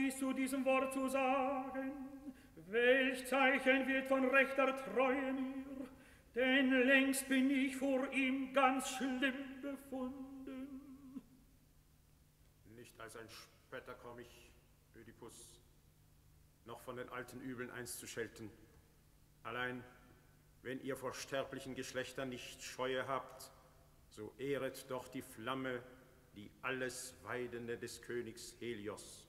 ist zu diesem Wort zu sagen? Welch Zeichen wird von rechter Treue mir? Denn längst bin ich vor ihm ganz schlimm befunden. Nicht als ein Spötter komm ich, Ödipus, noch von den alten Übeln eins zu schelten. Allein, wenn ihr vor sterblichen Geschlechtern nicht Scheue habt, so ehret doch die Flamme, die alles Weidende des Königs Helios.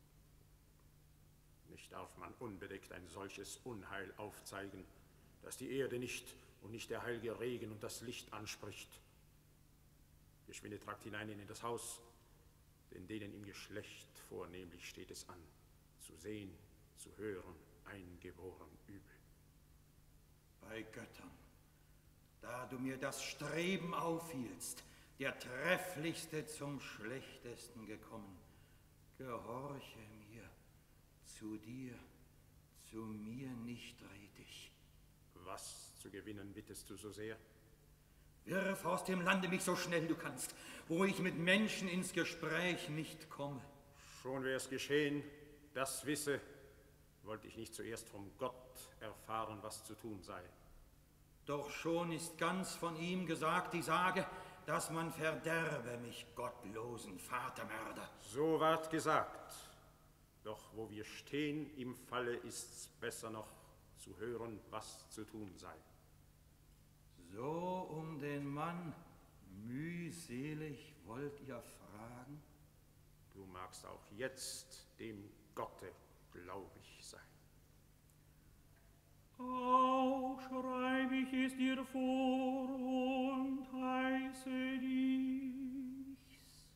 Nicht darf man unbedeckt ein solches Unheil aufzeigen, dass die Erde nicht und nicht der heilige Regen und das Licht anspricht. Geschwinde tragt hinein in das Haus, denn denen im Geschlecht vornehmlich steht es an, zu sehen, zu hören, eingeboren übel. Bei Göttern, da du mir das Streben aufhieltst, der Trefflichste zum Schlechtesten gekommen, gehorche mir, zu dir, zu mir nicht red ich. Was zu gewinnen bittest du so sehr? Wirf aus dem Lande mich so schnell du kannst, wo ich mit Menschen ins Gespräch nicht komme. Schon wär's geschehen, das wisse, wollte ich nicht zuerst vom Gott erfahren, was zu tun sei. Doch schon ist ganz von ihm gesagt die Sage, dass man verderbe mich gottlosen Vatermörder. So ward gesagt. Doch wo wir stehen im Falle, ist's besser noch zu hören, was zu tun sei. So um den Mann mühselig wollt ihr fragen? Du magst auch jetzt dem Gotte glaubig sein. Auch schreib ich es dir vor und heiße dich's.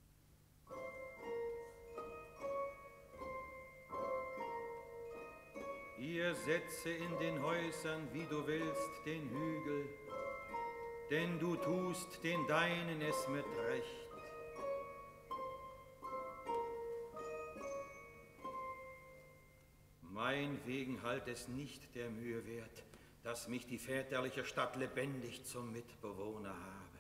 Ihr setze in den Häusern, wie du willst, den Hügel, denn du tust den Deinen es mit Recht. Meinwegen halt es nicht der Mühe wert, dass mich die väterliche Stadt lebendig zum Mitbewohner habe.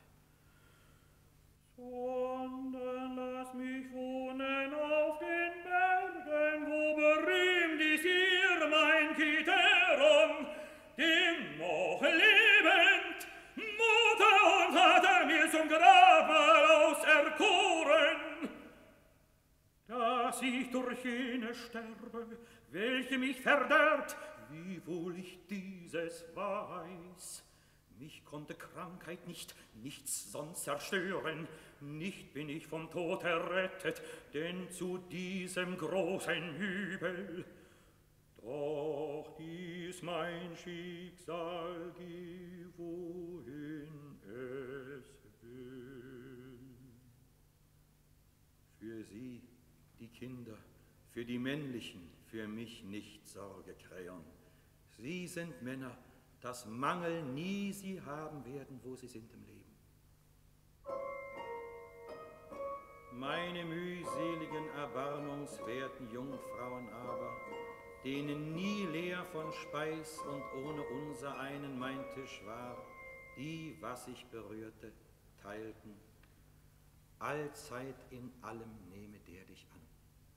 Sondern lass mich wohnen auf den Bergen, wo berühmt ist hier mein Kiteron, dem noch lebend Mutter und Vater mir zum Grabmal auserkoren, dass ich durch jene sterbe, welche mich verderbt, wiewohl ich dieses weiß. Mich konnte Krankheit nicht, nichts sonst zerstören, nicht bin ich vom Tod errettet, denn zu diesem großen Übel. Doch dies mein Schicksal, geh wohin es will. Für sie, die Kinder, für die Männlichen, für mich nicht Sorge, Kräon. Sie sind Männer, dass Mangel nie sie haben werden, wo sie sind im Leben. Meine mühseligen, erbarmungswerten Jungfrauen aber, denen nie leer von Speis und ohne unser einen mein Tisch war, die, was ich berührte, teilten. Allzeit in allem nehme der dich an.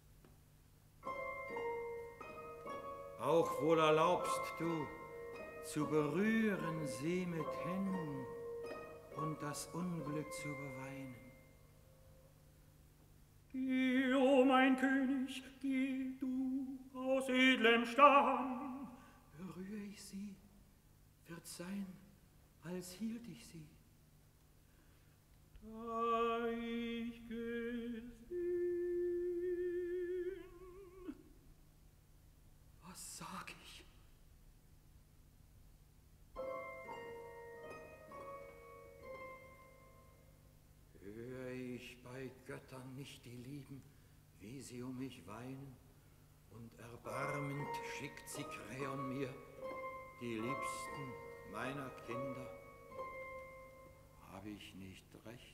Auch wohl erlaubst du, zu berühren sie mit Händen und das Unglück zu beweinen. Geh, o mein König, geh du aus edlem Stamm. Berühre ich sie, wird sein, als hielt ich sie. Da ich gesehen. Was sag ich? Hör ich bei Göttern nicht die Lieben, wie sie um mich weinen, und erbarmend schickt sie Kräon mir, die Liebsten meiner Kinder. Habe ich nicht recht?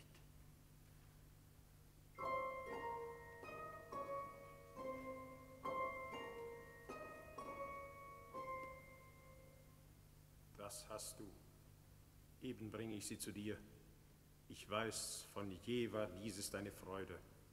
Das hast du. Eben bringe ich sie zu dir. Ich weiß, von je war dieses deine Freude.